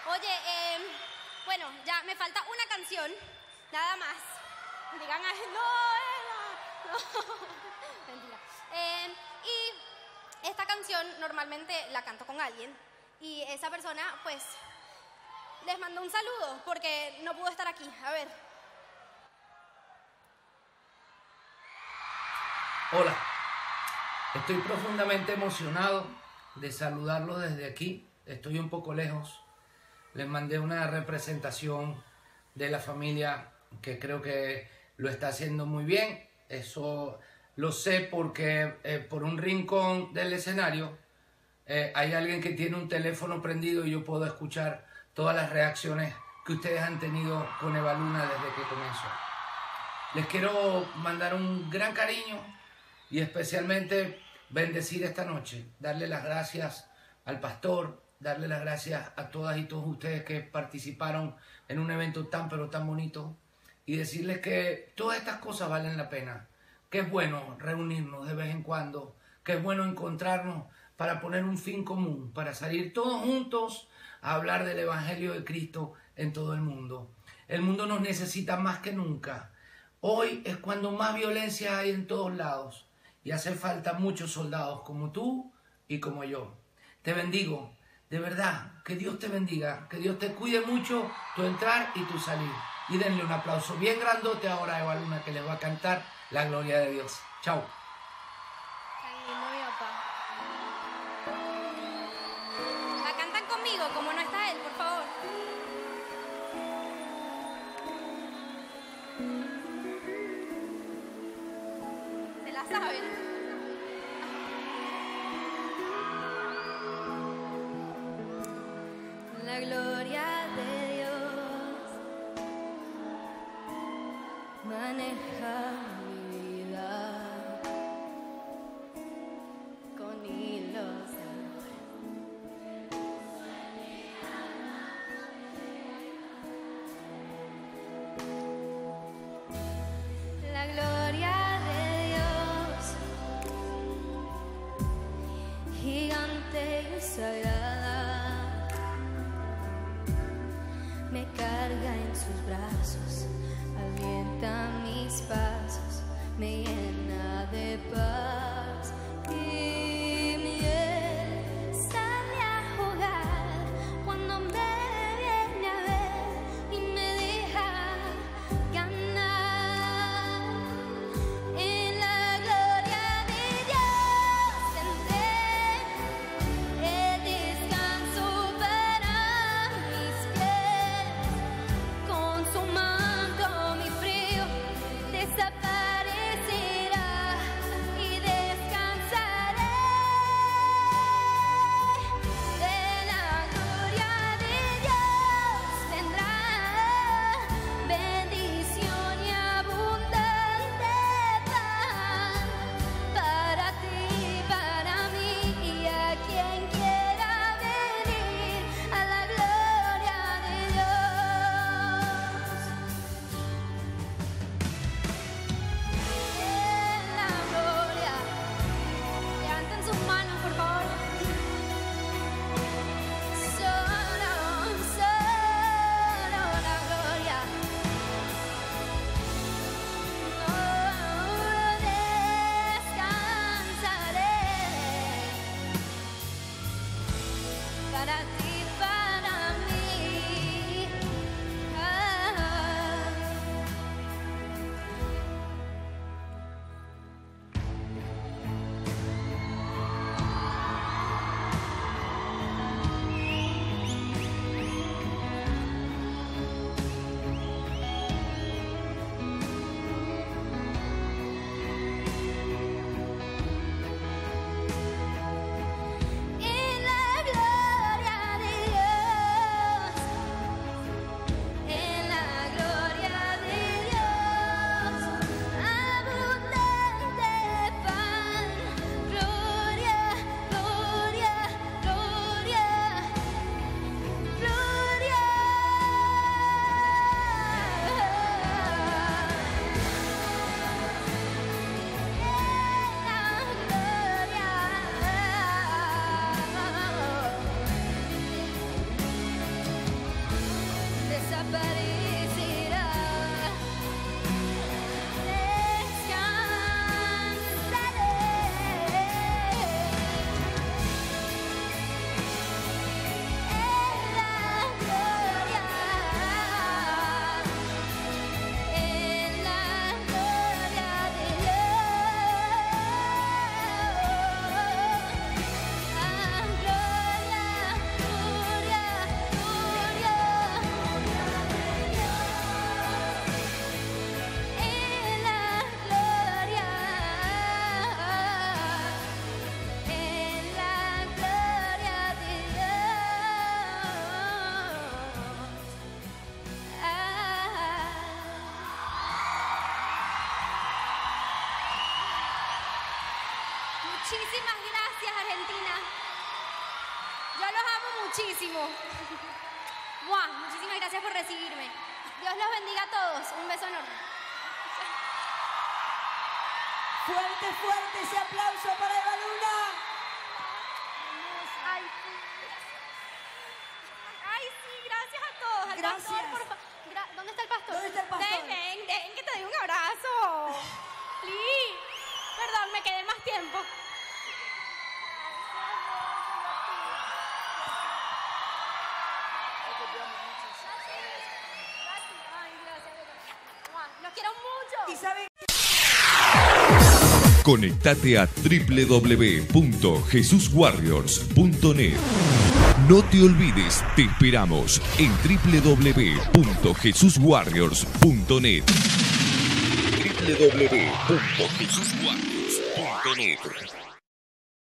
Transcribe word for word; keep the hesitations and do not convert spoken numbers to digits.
Oye, eh, bueno, ya me falta una canción, nada más. Digan, ay, no, Eva, no. Mentira. Eh, y esta canción normalmente la canto con alguien y esa persona, pues, les mando un saludo porque no pudo estar aquí. A ver. Hola, estoy profundamente emocionado de saludarlos desde aquí. Estoy un poco lejos. Les mandé una representación de la familia que creo que lo está haciendo muy bien. Eso lo sé porque eh, por un rincón del escenario eh, hay alguien que tiene un teléfono prendido y yo puedo escuchar todas las reacciones que ustedes han tenido con Eva Luna desde que comenzó. Les quiero mandar un gran cariño y especialmente bendecir esta noche, darle las gracias al pastor, darle las gracias a todas y todos ustedes que participaron en un evento tan pero tan bonito y decirles que todas estas cosas valen la pena, que es bueno reunirnos de vez en cuando, que es bueno encontrarnos para poner un fin común, para salir todos juntos a hablar del Evangelio de Cristo en todo el mundo. El mundo nos necesita más que nunca. Hoy es cuando más violencia hay en todos lados y hace falta muchos soldados como tú y como yo. Te bendigo, de verdad, que Dios te bendiga, que Dios te cuide mucho tu entrar y tu salir. Y denle un aplauso bien grandote ahora a Eva Luna que les va a cantar la gloria de Dios. Chao. Tan lindo, mi papá. La cantan conmigo, como no está él, por favor. ¿Se la saben? La gloria de Dios maneja mi vida con hilos de amor. La gloria de Dios, gigante y sagrada, me carga en sus brazos, alienta mis pasos, me llena de paz y miel sale a jugar cuando me viene a ver y me deja ganar. En la gloria de Dios tendré el descanso para mis pies, con su manto mi frío desaparecerá y descansaré. muchísimo. Buah, muchísimas gracias por recibirme. Dios los bendiga a todos. Un beso enorme. Fuerte, fuerte ese aplauso para Eva Luna. Ay, ay, sí, gracias a todos. Al Gracias. pastor, por fa- Gra- ¿Dónde está el pastor? ¿Dónde está el pastor? Ven, ven, ven, que te doy un abrazo. Please. Perdón, me quedé más tiempo. Ay, gracias. Mua, los quiero mucho. Y saben Conectate a w w w punto jesus warriors punto net. No te olvides, te esperamos en w w w punto jesus warriors punto net. w w w punto jesus warriors punto net.